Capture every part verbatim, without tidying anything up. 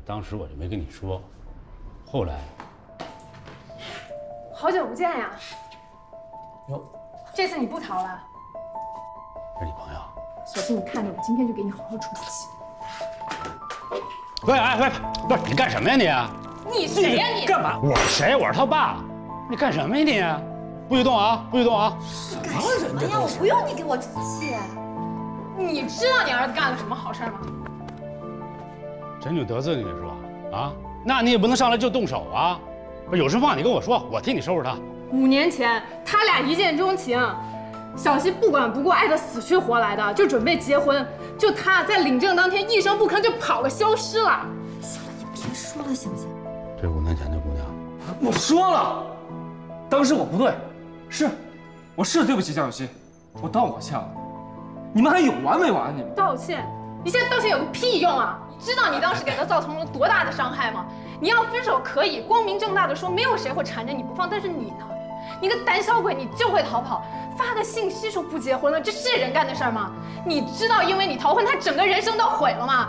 当时我就没跟你说，后来。 好久不见呀！ 哟， 这次你不逃了？ 是你朋友？ 小心你看着我，今天就给你好好出出气。 喂，哎喂，不是你干什么呀你？ 你谁呀你？ 干嘛？我是谁？我是他爸。你干什么呀你？不许动啊！不许动啊！ 干什么呀？我不用你给我出气。 你知道你儿子干了什么好事吗？ 真就得罪你是吧？啊，那你也不能上来就动手啊！不是有什么话你跟我说，我替你收拾他。 五年前他俩一见钟情，小西不管不顾，爱得死去活来的，就准备结婚。就他在领证当天一声不吭就跑了，消失了。 行了，你别说了行不行？ 这是五年前的姑娘。 我说了，当时我不对，是，我是对不起江小希，我道过歉了。你们还有完没完？你们道歉？你现在道歉有个屁用啊！你知道你当时给他造成了多大的伤害吗？你要分手可以光明正大的说，没有谁会缠着你不放。但是你呢？你个胆小鬼，你就会逃跑，发个信息说不结婚了，这是人干的事儿吗？你知道因为你逃婚，他整个人生都毁了吗？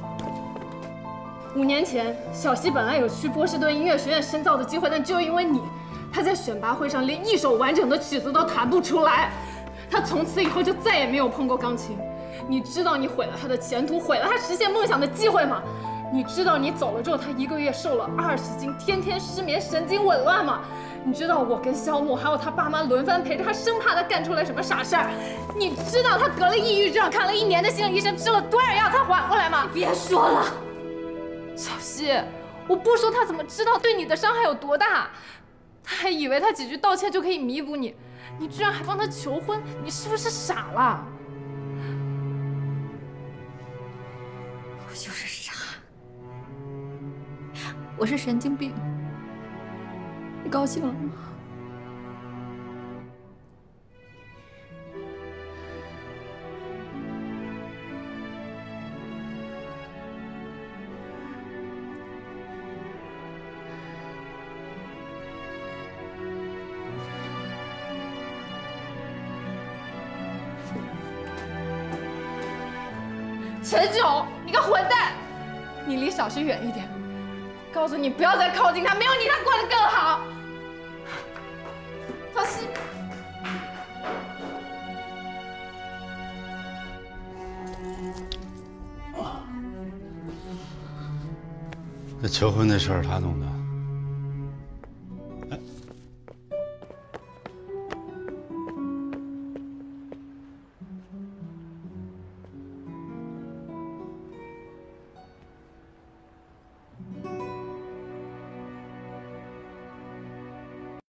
五年前，小西本来有去波士顿音乐学院深造的机会，但就因为你，他在选拔会上连一首完整的曲子都弹不出来。他从此以后就再也没有碰过钢琴。你知道你毁了他的前途，毁了他实现梦想的机会吗？你知道你走了之后，他一个月瘦了二十斤，天天失眠，神经紊乱吗？你知道我跟肖木还有他爸妈轮番陪着他，生怕他干出来什么傻事儿。你知道他得了抑郁症，看了一年的心理医生，吃了多少药才缓过来吗？ 别说了， 小西，我不说他怎么知道对你的伤害有多大？他还以为他几句道歉就可以弥补你，你居然还帮他求婚，你是不是傻了？ 我就是傻，我是神经病。你高兴了吗？ 陈九，你个混蛋！你离小西远一点，告诉你不要再靠近他，没有你他过得更好。小西， 这求婚的事儿他弄的。